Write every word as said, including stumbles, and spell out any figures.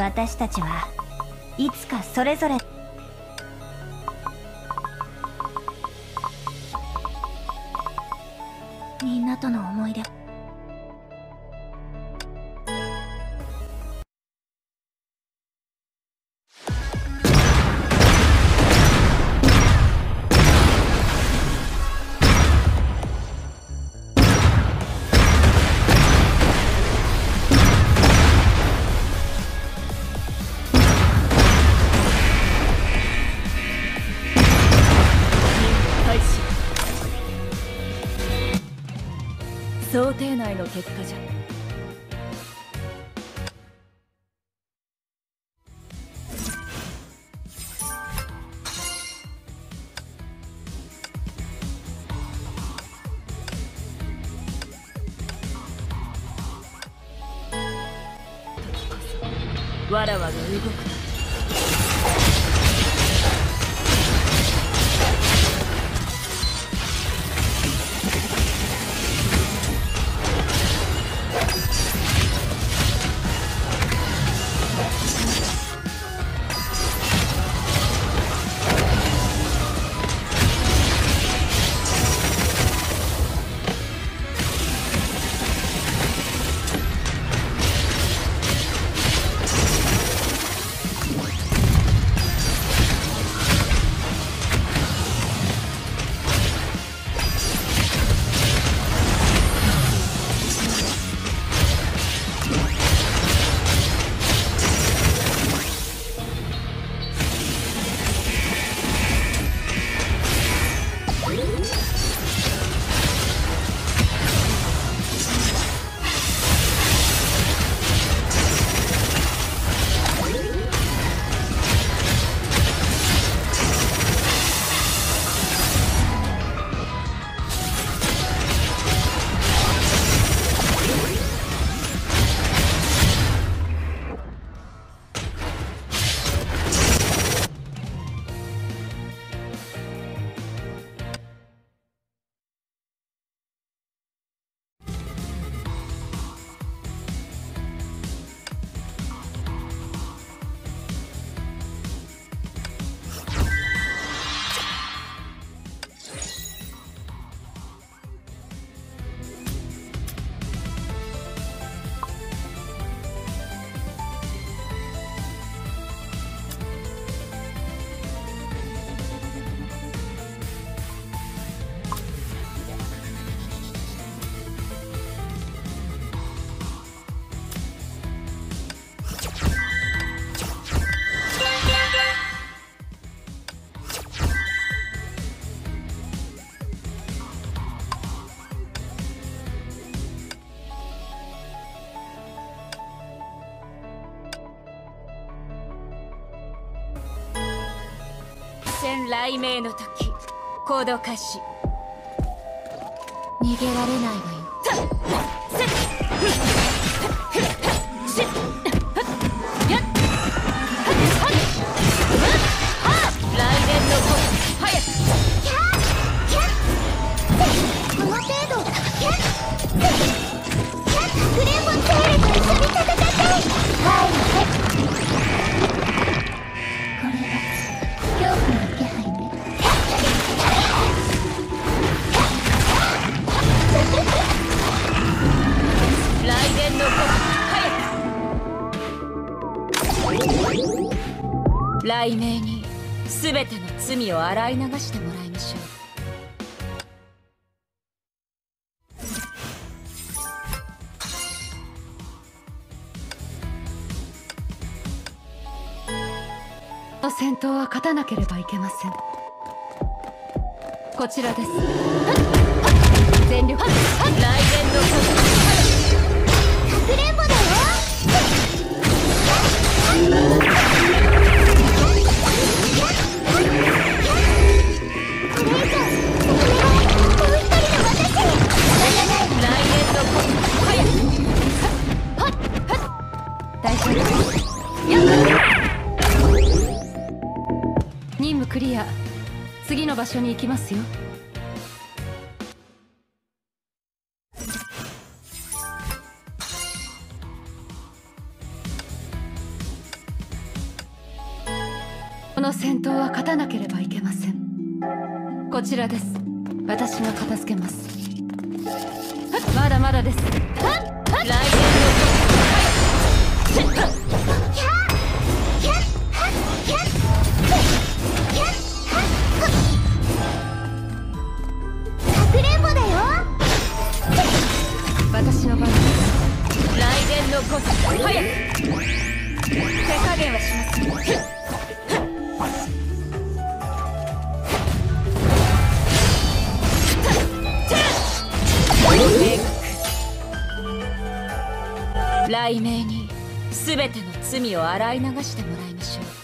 私たちはいつかそれぞれみんなとの思い出。 想定内の結果じゃ。時こそわらわが動く。雷鳴の時、行動開始。逃げられないわよ。雷鳴に全ての罪を洗い流してもらいましょう。戦闘は勝たなければいけません。こちらです。全力。雷電のかくれんぼだよ。任務クリア。次の場所に行きますよ。 の戦闘は勝たなければいけません。こちらです。私が片付けます。まだまだです。来年のかくれんぼだよ。 私の番です。来年のご早く手加減はします。雷鳴に全ての罪を洗い流してもらいましょう。